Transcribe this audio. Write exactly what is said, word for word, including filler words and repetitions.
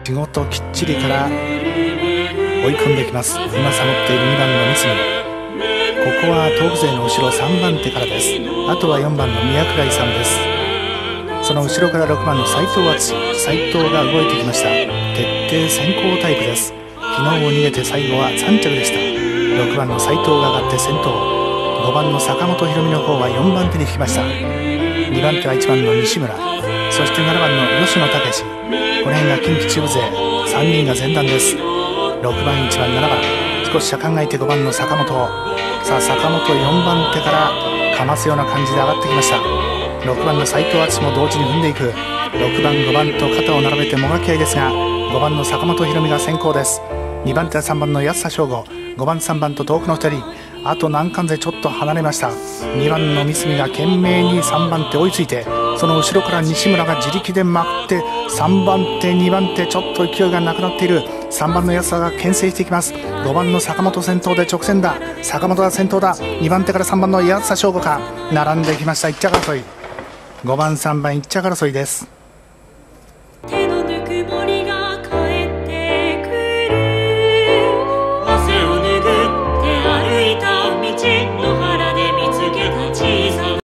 仕事きっちりから追い込んできます。今サボっているにばんの三角、ここは東北勢の後ろさんばん手からです。あとはよんばんの宮倉井さんです。その後ろからろくばんの斉藤敦、斉藤が動いてきました。徹底先行タイプです。昨日を逃げて最後はさん着でした。ろくばんの斉藤が上がって先頭、ごばんの坂本博美の方はよんばん手に引きました。にばん手はいちばんの西村、そしてななばんの吉野武史、この辺が近畿中部勢さんにんが前段です。ろくばんいちばんななばん、少し車間がいてごばんの坂本、さあ坂本よんばん手からかますような感じで上がってきました。ろくばんの斉藤敦も同時に踏んでいく。ろくばんごばんと肩を並べてもがき合いですが、ごばんの坂本博美が先行です。にばん手はさんばんの安田翔吾、ごばんさんばんと遠くのふたり、あと難関勢ちょっと離れました。にばんの三角が懸命にさんばん手追いついて、その後ろから西村が自力でまくってさんばん手にばん手ちょっと勢いがなくなっている。さんばんの安田が牽制していきます。ごばんの坂本先頭で直線だ。坂本が先頭だ。にばん手からさんばんの安田翔吾か並んできました。いっ着争い、ごばんさんばんいっ着争いです。